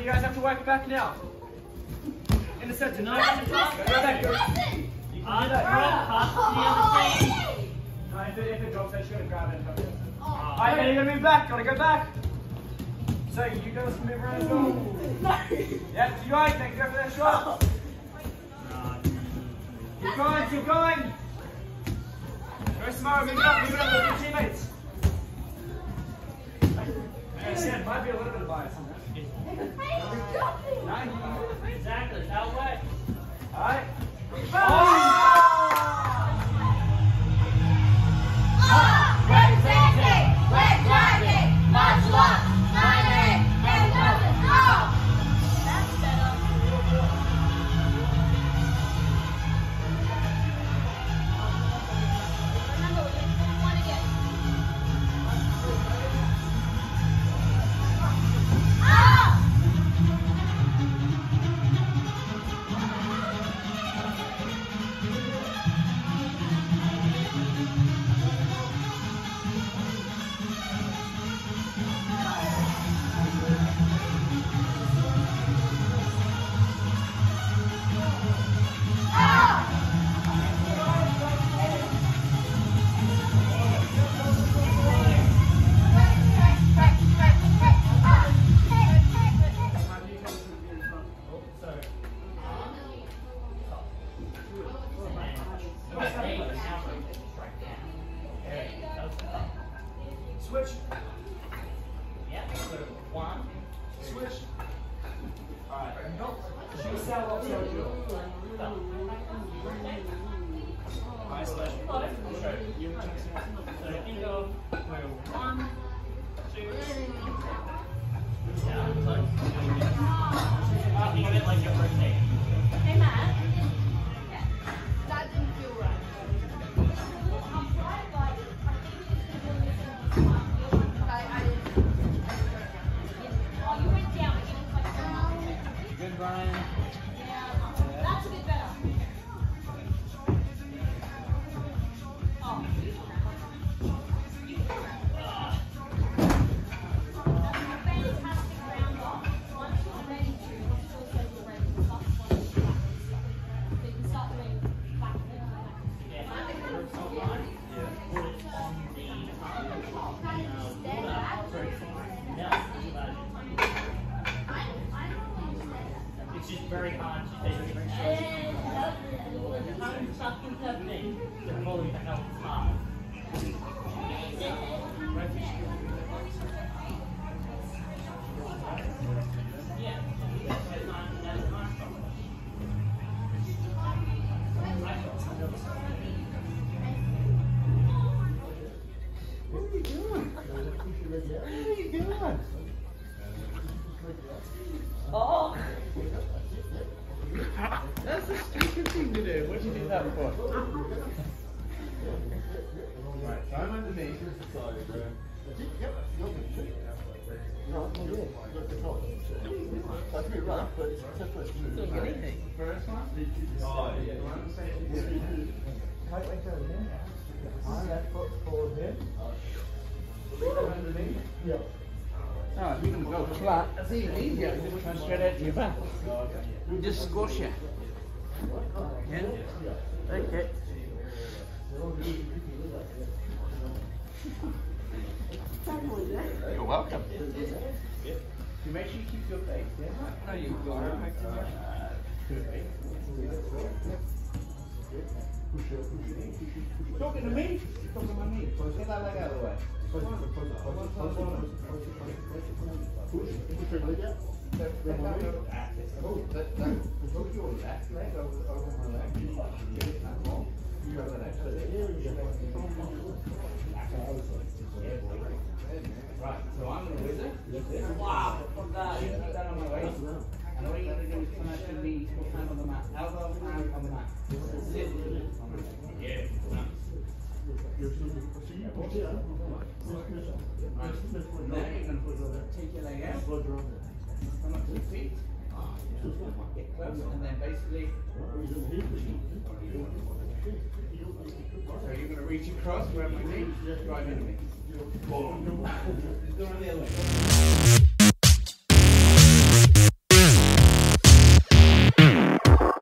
you guys have to work it back now. In the center. No, go back. Go. You can do that. Pass to the other team. No, if it drops, I should have grabbed it. Alright, then you're going to move back. Gotta go back. So, you guys can move around as well. No. Yep, you guys, then go for that shot. Keep going, keep going. Go tomorrow, move it up with your teammates. Sam, might be a little bit of bias on that. Exactly, that way. Alright. Red Sanding, Red Dragon, Martial Arts, Mining, and Nothing. That's better. Remember, we're going to put one again. Switch. Yeah, so one. Switch. Alright. Shoot cell up so isolation. So you can go one, two, yeah, close. Think of it like you're rotating. Hey, Matt. That didn't feel right. You went down, but you didn't quite go. Good, Brian. Yeah, that's a bit better. Oh. That's a fantastic round off. Once you're ready to, once you're also ready, you start to so you can start doing back and forth. Yeah, first one, put it on the it's just very hard to take a drink. Something happening. The volume to help is hard. Yeah. What are you doing? Oh! That's a stupid thing to do. What did you do that for? Right, so I'm underneath. First one? Oh, yeah. Left foot forward here. Underneath. Yeah. Oh, if you can go flat, that's even easier. Just come straight out to your back. You just squash it. Yeah? Okay. You're welcome. You make sure you keep your face, yeah? No, you got it. Talking to me? Talking to me. Get that leg out of the way. Right, so I'm going to wizard. Wow, put that on my waist. And all you got to do is come out your knees, put hand on the mat, elbow, hand on the mat. Sit. Yeah. Then you're going to take your leg out, come up to the feet, get close, and then basically, so you're going to reach across, grab my knee, drive into me. Just go on the other way.